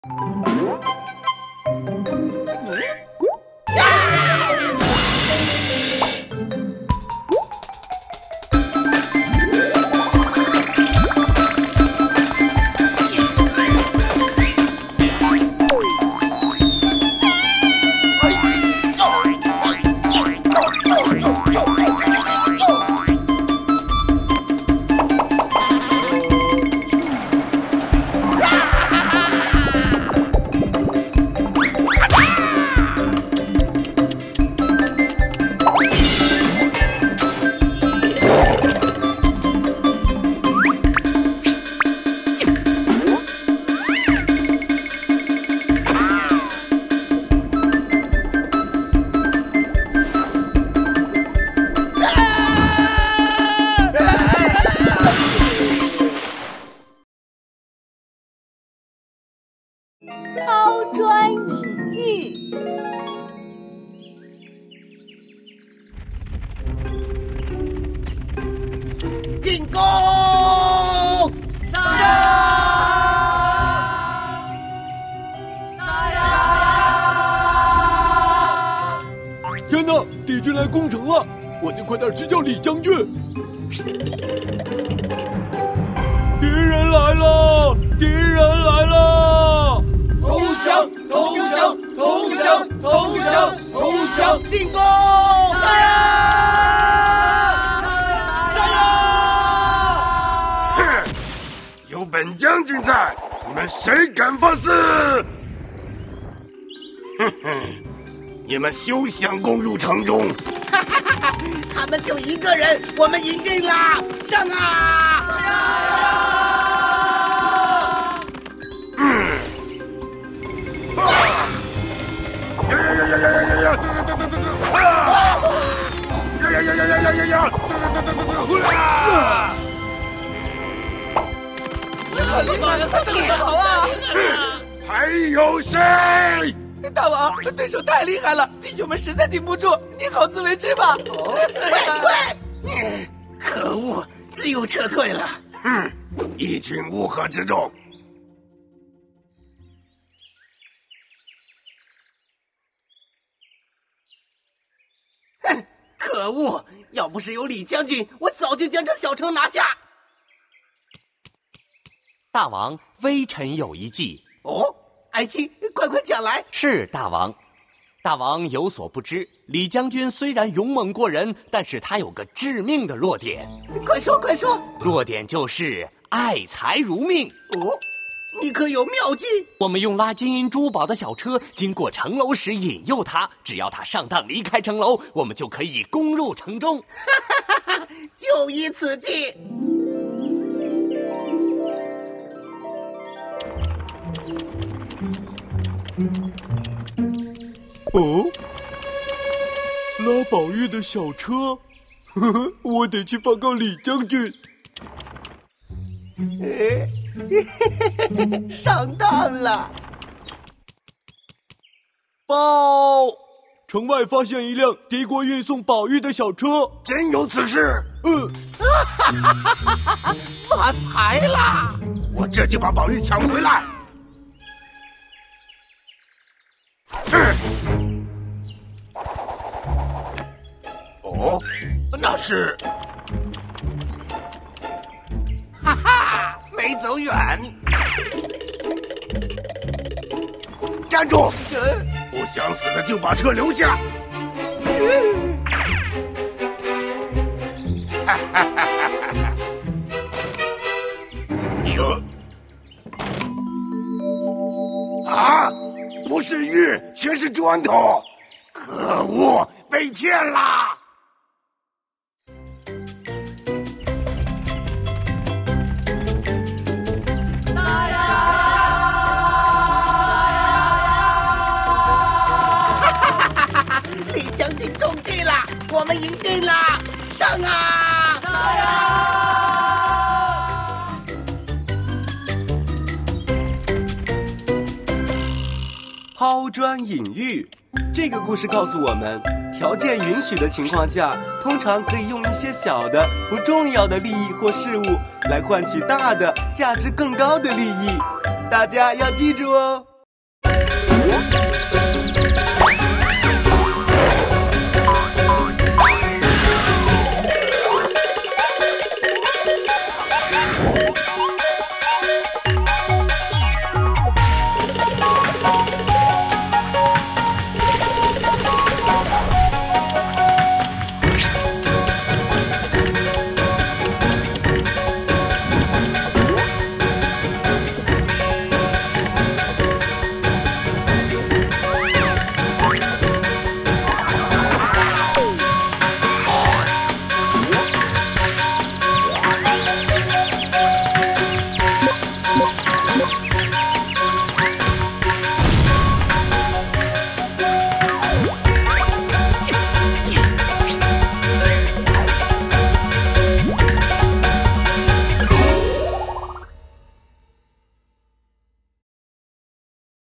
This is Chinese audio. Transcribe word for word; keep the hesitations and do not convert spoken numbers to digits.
抛砖引玉。 进攻！ 上！上呀！ 天哪，敌军来攻城了！我得快点去叫李将军。敌人来了！敌人来了！ 投降！投降！投降！投降！投降！ 进攻！ 上呀！上呀！ 哼，有本将军在，你们谁敢放肆？哼哼，你们休想攻入城中！ 哈哈哈哈！他们就一个人，我们赢定了！上啊！ 上呀！ 呀呀呀呀呀呀呀！对对对对对对！啊！呀呀呀呀呀呀呀呀！对对对对对对！啊！ 厉害了，你好啊！ 还有谁？ 大王，对手太厉害了，弟兄们实在顶不住，你好自为之吧。 哦，喂喂！可恶，只有撤退了。 哼，一群乌合之众。 哼，可恶！要不是有李将军，我早就将这小城拿下。 大王，微臣有一计。 哦，爱卿，快快讲来。 是大王。大王有所不知，李将军虽然勇猛过人，但是他有个致命的弱点。 快说快说。 弱点就是爱财如命。 哦，你可有妙计？ 我们用拉金银珠宝的小车经过城楼时引诱他，只要他上当离开城楼，我们就可以攻入城中。 哈哈哈哈！就依此计。 哦，拉宝玉的小车，呵呵，我得去报告李将军。 哎，上当了！ 报，城外发现一辆敌国运送宝玉的小车。 真有此事？ 嗯， 发财啦！ 我这就把宝玉抢回来。嗯。哦，那是…… 哈哈，没走远。 站住！不想死的就把车留下。哈哈哈哈哈！啊！不是玉，全是砖头！可恶，被骗啦！ 李将军中计了，我们赢定了！上啊！ 上呀！抛砖引玉，这个故事告诉我们，条件允许的情况下，通常可以用一些小的、不重要的利益或事物来换取大的、价值更高的利益。大家要记住哦。 五。